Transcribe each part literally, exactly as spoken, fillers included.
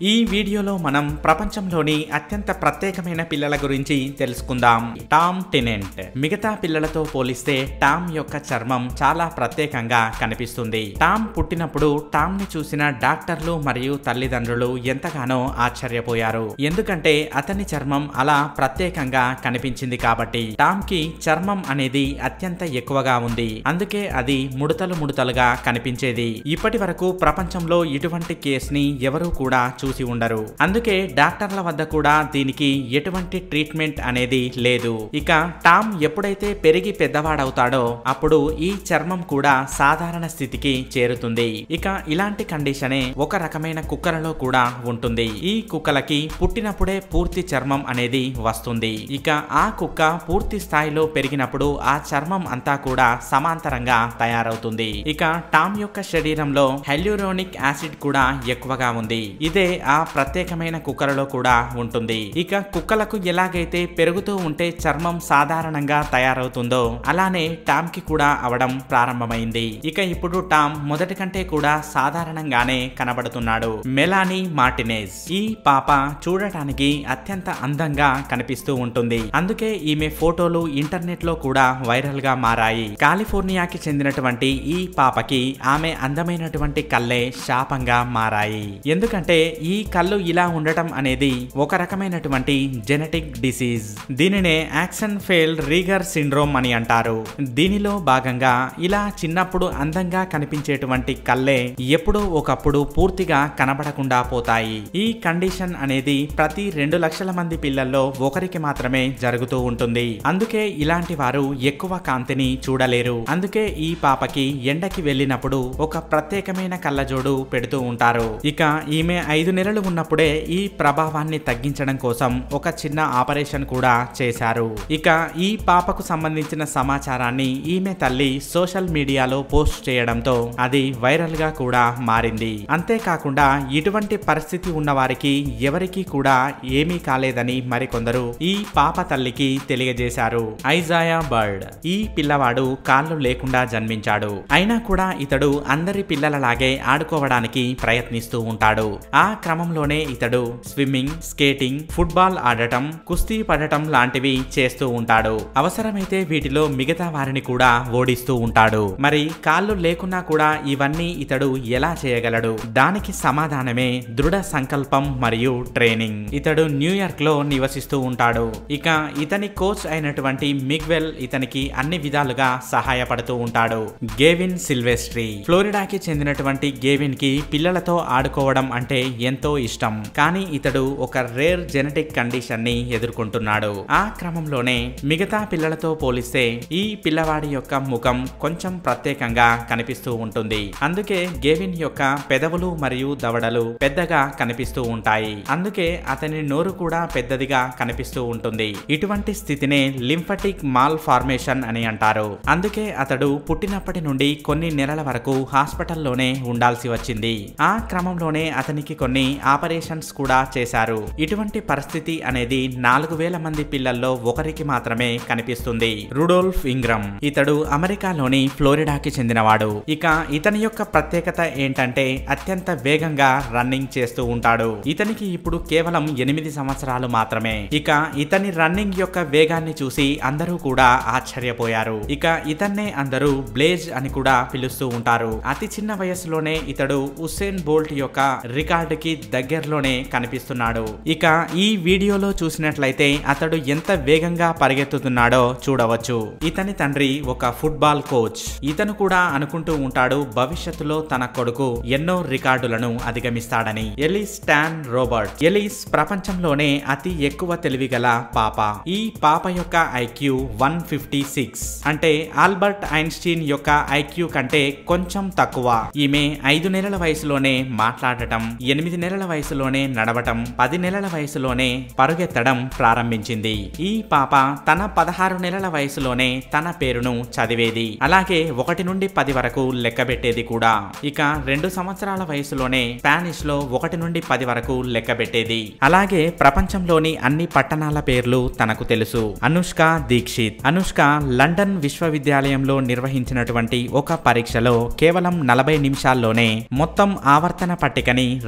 ఈ వీడియోలో మనం ప్రపంచంలోని అత్యంత ప్రత్యేకమైన పిల్లల గురించి తెలుసుకుందాం. Tom Tennant. మిగతా పిల్లలతో పోలిస్తే టామ్ యొక్క చర్మం చాలా ప్రత్యేకంగా కనిపిస్తుంది. టామ్ పుట్టినప్పుడు టామ్ ని చూసిన డాక్టర్లు మరియు తల్లిదండ్రులు ఎంతగానో ఆశ్చర్యపోయారు. ఎందుకంటే అతని చర్మం అలా ప్రత్యేకంగా కనిపించింది కాబట్టి. టామ్ కి చర్మం అనేది అత్యంత ఎక్కువగా ఉంది. అందుకే అది ముడతలు ముడతలుగా కనిపించేది. ఇప్పటి వరకు ప్రపంచంలో ఇటువంటి కేసుని ఎవరూ కూడా చూసి ఉండరు. అందుకే డాక్టర్ల వద్ద కూడా దీనికి ఎటువంటి ట్రీట్మెంట్ అనేది లేదు. ఇక టామ్ ఎప్పుడైతే పెరిగి పెద్దవాడవుతాడో అప్పుడు ఈ చర్మం కూడా సాధారణ స్థితికి చేరుతుంది. ఇక ఇలాంటి కండిషనే ఒక రకమైన కుక్కలలో కూడా ఉంటుంది. ఈ కుక్కలకి పుట్టినప్పుడే పూర్తి చర్మం అనేది వస్తుంది. ఇక ఆ కుక్క పూర్తి స్థాయిలో పెరిగినప్పుడు ఆ చర్మం అంతా కూడా సమాంతరంగా తయారవుతుంది. ఇక టామ్ యొక్క శరీరంలో హైల్యూరోనిక్ యాసిడ్ కూడా ఎక్కువగా ఉంది. ఇదే ఆ ప్రత్యేకమైన కుక్కలలో కూడా ఉంటుంది. ఇక కుక్కలకు ఎలాగైతే పెరుగుతూ ఉంటే చర్మం సాధారణంగా తయారవుతుందో అలానే టామ్ కి కూడా అవడం ప్రారంభమైంది. ఇక ఇప్పుడు టామ్ మొదటి కంటే కూడా సాధారణంగానే కనబడుతున్నాడు. Melanie Martinez. ఈ పాప చూడటానికి అత్యంత అందంగా కనిపిస్తూ ఉంటుంది. అందుకే ఈమె ఫోటోలు ఇంటర్నెట్ లో కూడా వైరల్ గా మారాయి. కాలిఫోర్నియాకి చెందినటువంటి ఈ పాపకి ఆమె అందమైనటువంటి కళ్ళే శాపంగా మారాయి. ఎందుకంటే ఈ కళ్ళు ఇలా ఉండటం అనేది ఒక రకమైనటువంటి జెనెటిక్ డిసీజ్. దీనినే యాక్సన్ ఫెయిల్ రీగర్ సిండ్రోమ్ అని అంటారు. దీనిలో భాగంగా ఇలా చిన్నప్పుడు అందంగా కనిపించేటువంటి కళ్ళే ఎప్పుడో ఒకప్పుడు పూర్తిగా కనబడకుండా పోతాయి. ఈ కండిషన్ అనేది ప్రతి రెండు లక్షల మంది పిల్లల్లో ఒకరికి మాత్రమే జరుగుతూ ఉంటుంది. అందుకే ఇలాంటి వారు ఎక్కువ కాంతిని చూడలేరు. అందుకే ఈ పాపకి ఎండకి వెళ్ళినప్పుడు ఒక ప్రత్యేకమైన కళ్ళజోడు పెడుతూ ఉంటారు. ఇక ఈమె ఐదు నెలలు ఉన్నప్పుడే ఈ ప్రభావాన్ని తగ్గించడం కోసం ఒక చిన్న ఆపరేషన్ కూడా చేశారు. ఇక ఈ పాపకు సంబంధించిన సమాచారాన్ని ఈమె తల్లి సోషల్ మీడియాలో పోస్ట్ చేయడంతో అది వైరల్ గా కూడా మారింది. అంతేకాకుండా ఇటువంటి పరిస్థితి ఉన్న వారికి ఎవరికి కూడా ఏమీ కాలేదని మరికొందరు ఈ పాప తల్లికి తెలియజేశారు. Isaiah Bird. ఈ పిల్లవాడు కాళ్ళు లేకుండా జన్మించాడు. అయినా కూడా ఇతడు అందరి పిల్లలలాగే ఆడుకోవడానికి ప్రయత్నిస్తూ ఉంటాడు. ఆ క్రమంలోనే ఇతడు స్విమ్మింగ్, స్కేటింగ్, ఫుట్బాల్ ఆడటం, కుస్తీ పడటం లాంటివి చేస్తూ ఉంటాడు. అవసరమైతే వీటిలో మిగతా వారిని కూడా ఓడిస్తూ ఉంటాడు. మరి కాళ్ళు లేకున్నా కూడా ఇవన్నీ ఇతడు ఎలా చేయగలడు? దానికి సమాధానమే దృఢ సంకల్పం మరియు ట్రైనింగ్. ఇతడు న్యూయార్క్ లో నివసిస్తూ ఉంటాడు. ఇక ఇతని కోచ్ అయినటువంటి మిగ్వెల్ ఇతనికి అన్ని విధాలుగా సహాయపడుతూ ఉంటాడు. గేవిన్ సిల్వెస్ట్రీ. ఫ్లోరిడాకి చెందినటువంటి గేవిన్ కి పిల్లలతో ఆడుకోవడం అంటే ఎంతో ఇష్టం. కానీ ఇతడు ఒక రేర్ జెనెటిక్ కండిషన్ ని ఎదుర్కొంటున్నాడు. ఆ క్రమంలోనే మిగతా పిల్లలతో పోలిస్తే ఈ పిల్లవాడి యొక్క ముఖం కొంచెం ప్రత్యేకంగా కనిపిస్తూ ఉంటుంది. అందుకే గేవిన్ యొక్క పెదవులు మరియు దవడలు పెద్దగా కనిపిస్తూ ఉంటాయి. అందుకే అతని నోరు కూడా పెద్దదిగా కనిపిస్తూ ఉంటుంది. ఇటువంటి స్థితినే లింఫటిక్ మాల్ ఫార్మేషన్ అని అంటారు. అందుకే అతడు పుట్టినప్పటి నుండి కొన్ని నెలల వరకు హాస్పిటల్లోనే ఉండాల్సి వచ్చింది. ఆ క్రమంలోనే అతనికి కొన్ని ఆపరేషన్స్ కూడా చేశారు. ఇటువంటి పరిస్థితి అనేది నాలుగు వేల మంది పిల్లల్లో ఒకరికి మాత్రమే కనిపిస్తుంది. Rudolph Ingram. ఇతడు అమెరికాలోని ఫ్లోరిడాకి చెందినవాడు. ఇక ఇతని యొక్క ప్రత్యేకత ఏంటంటే అత్యంత వేగంగా రన్నింగ్ చేస్తూ ఉంటాడు. ఇతనికి ఇప్పుడు కేవలం ఎనిమిది సంవత్సరాలు మాత్రమే. ఇక ఇతని రన్నింగ్ యొక్క వేగాన్ని చూసి అందరూ కూడా ఆశ్చర్యపోయారు. ఇక ఇతన్నే అందరూ బ్లేజ్ అని కూడా పిలుస్తూ ఉంటారు. అతి చిన్న వయసులోనే ఇతడు ఉసేన్ బోల్ట్ యొక్క రికార్డుకి దగ్గరలోనే కనిపిస్తున్నాడు. ఇక ఈ వీడియోలో చూసినట్లయితే అతడు ఎంత వేగంగా పరిగెత్తుతున్నాడో చూడవచ్చు. ఇతని తండ్రి ఒక ఫుట్బాల్ కోచ్. ఇతను కూడా అనుకుంటూ ఉంటాడు భవిష్యత్తులో తన కొడుకు ఎన్నో రికార్డులను అధిగమిస్తాడని. Elise Tan Robert. ఎలిస్ ప్రపంచంలోనే అతి ఎక్కువ తెలివిగల పాప. ఈ పాప యొక్క ఐక్యూ వన్ ఫిఫ్టీ సిక్స్ అంటే ఆల్బర్ట్ ఐన్స్టీన్ యొక్క ఐక్యూ కంటే కొంచెం తక్కువ. ఈమె ఐదు నెలల వయసులోనే మాట్లాడటం, ఎనిమిది నెలల వయసులోనే నడవటం, పది నెలల వయసులోనే పరుగెత్తడం ప్రారంభించింది. ఈ పాప తన పదహారు నెలల వయసులోనే తన పేరును చదివేది. అలాగే ఒకటి నుండి పది వరకు లెక్కబెట్టేది కూడా. ఇక రెండు సంవత్సరాల వయసులోనే స్పానిష్ లో ఒకటి నుండి పది వరకు లెక్కబెట్టేది. అలాగే ప్రపంచంలోని అన్ని పట్టణాల పేర్లు తనకు తెలుసు. అనుష్క దీక్షిత్. అనుష్క లండన్ విశ్వవిద్యాలయంలో నిర్వహించినటువంటి ఒక పరీక్షలో కేవలం నలభై నిమిషాల్లోనే మొత్తం ఆవర్తన పట్టికని రాసేసింది.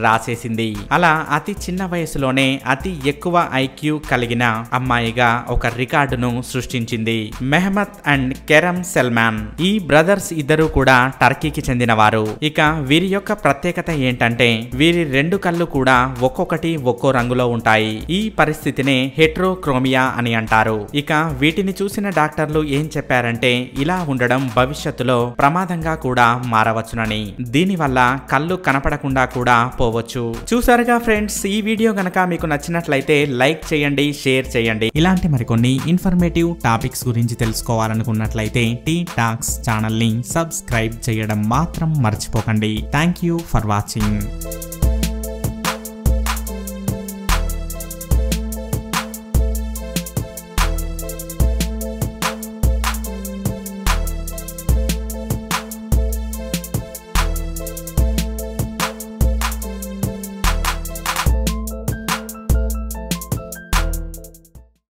చేసింది. అలా అతి చిన్న వయసులోనే అతి ఎక్కువ ఐక్యూ కలిగిన అమ్మాయిగా ఒక రికార్డును సృష్టించింది. మెహమత్ అండ్ కెరమ్ సెల్మాన్ ఈ బ్రదర్స్ ఇద్దరు కూడా టర్కీకి చెందినవారు. ఇక వీరి యొక్క ప్రత్యేకత ఏంటంటే వీరి రెండు కళ్ళు కూడా ఒక్కొక్కటి ఒక్కో రంగులో ఉంటాయి. ఈ పరిస్థితిని హెట్రోక్రోమియా అని అంటారు. ఇక వీటిని చూసిన డాక్టర్లు ఏం చెప్పారంటే ఇలా ఉండడం భవిష్యత్తులో ప్రమాదంగా కూడా మారవచ్చునని. దీనివల్ల కళ్ళు కనపడకుండా కూడా పోవచ్చు. చూసారుగా ఫ్రెండ్స్, ఈ వీడియో గనక మీకు నచ్చినట్లయితే లైక్ చేయండి, షేర్ చేయండి. ఇలాంటి మరికొన్ని ఇన్ఫర్మేటివ్ టాపిక్స్ గురించి తెలుసుకోవాలనుకున్నట్లయితే టీ టాక్స్ ఛానల్ ని సబ్స్క్రైబ్ చేయడం మాత్రం మర్చిపోకండి. Thank you for watching.